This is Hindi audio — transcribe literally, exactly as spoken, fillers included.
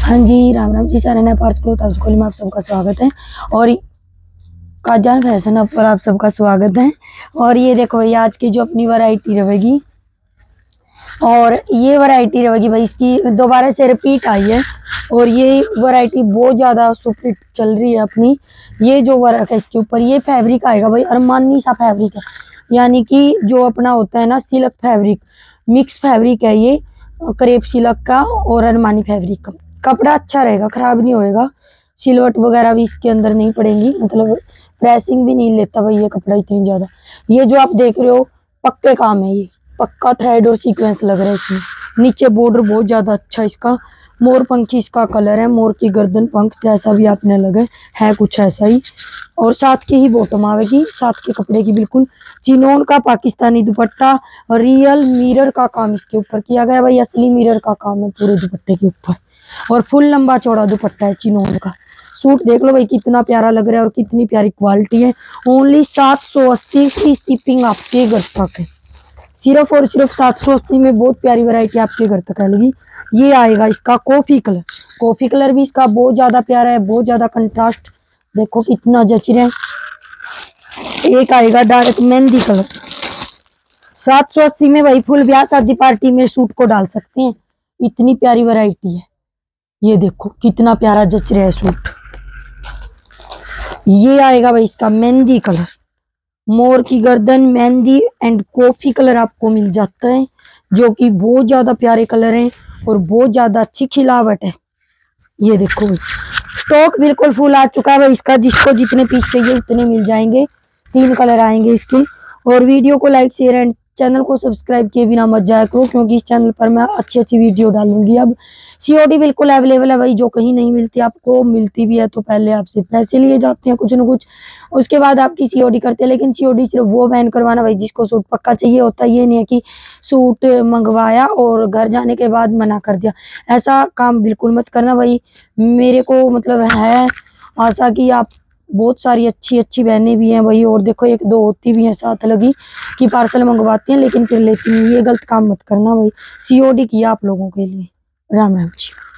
हाँ जी, राम राम जी। सारे नए पार्ट्स क्लोथ हाउस खोली में आप सबका स्वागत है और काजान फैशन हब पर आप सबका स्वागत है। और ये देखो ये आज की जो अपनी वैरायटी रहेगी और ये वैरायटी रहेगी भाई, इसकी दोबारा से रिपीट आई है और ये वैरायटी बहुत ज़्यादा सुपरहिट चल रही है अपनी। ये जो वर्क है इसके ऊपर ये फैब्रिक आएगा भाई, अरमानी सा फैब्रिक है, यानी कि जो अपना होता है ना सिल्क फैब्रिक, मिक्स फैब्रिक है ये, क्रेप सिल्क का और अरमानी फैब्रिक का। कपड़ा अच्छा रहेगा, खराब नहीं होएगा, सिलवट वगैरह भी इसके अंदर नहीं पड़ेंगी, मतलब प्रेसिंग भी नहीं लेता भाई ये कपड़ा इतनी ज़्यादा। ये जो आप देख रहे हो पक्के काम है, ये पक्का थ्रेड और सीक्वेंस लग रहा है इसमें। नीचे बॉर्डर बहुत ज़्यादा अच्छा इसका, मोर पंखी इसका कलर है, मोर की गर्दन पंख जैसा भी आपने लगे है कुछ ऐसा ही। और साथ की ही बॉटम आवेगी, साथ के कपड़े की बिल्कुल चिनोन का पाकिस्तानी दुपट्टा, रियल मिरर का काम इसके ऊपर किया गया भाई, असली मिरर का काम है पूरे दुपट्टे के ऊपर। और फुल लंबा चौड़ा दुपट्टा है चिनोन का। सूट देख लो भाई कितना प्यारा लग रहा है और कितनी प्यारी क्वालिटी है। ओनली सात सौ अस्सी की शिपिंग आपके घर तक है, सिर्फ और सिर्फ सात सौ अस्सी में बहुत प्यारी वैरायटी आपके घर तक आएगी। ये आएगा इसका कॉफी कलर, कॉफी कलर भी इसका बहुत ज्यादा प्यारा है, बहुत ज्यादा कंट्रास्ट देखो कितना जच रहा है। एक आएगा डार्क मेहंदी कलर, सात सौ अस्सी में भाई फुल ब्याह शादी पार्टी में सूट को डाल सकते हैं, इतनी प्यारी वैरायटी है। ये देखो कितना प्यारा जच रहा है सूट। ये आएगा भाई इसका मेहंदी कलर, मोर की गर्दन मेहंदी एंड कॉफी कलर आपको मिल जाता है, जो कि बहुत ज्यादा प्यारे कलर हैं और बहुत ज्यादा अच्छी खिलावट है। ये देखो भाई स्टॉक बिल्कुल फुल आ चुका है भाई इसका, जिसको जितने पीस चाहिए उतने मिल जाएंगे। तीन कलर आएंगे इसके। और वीडियो को लाइक शेयर एंड चैनल को सब्सक्राइब किए बिना मत जाया करो, क्योंकि इस चैनल पर मैं अच्छी अच्छी वीडियो डालूंगी। अब सीओडी बिल्कुल अवेलेबल है भाई, जो कहीं नहीं मिलती आपको, मिलती भी है तो पहले आपसे पैसे लिए जाते हैं कुछ न कुछ, उसके बाद आपकी सीओडी करते हैं। लेकिन सीओडी सिर्फ वो बैन करवाना भाई जिसको सूट पक्का चाहिए होता है। ये नहीं है कि सूट मंगवाया और घर जाने के बाद मना कर दिया, ऐसा काम बिल्कुल मत करना भाई। मेरे को मतलब है आशा कि आप बहुत सारी अच्छी अच्छी बहनें भी हैं भाई, और देखो एक दो होती भी हैं साथ लगी कि पार्सल मंगवाती हैं लेकिन फिर लेती नहीं। ये गलत काम मत करना भाई, सीओडी किया आप लोगों के लिए। राम राम जी।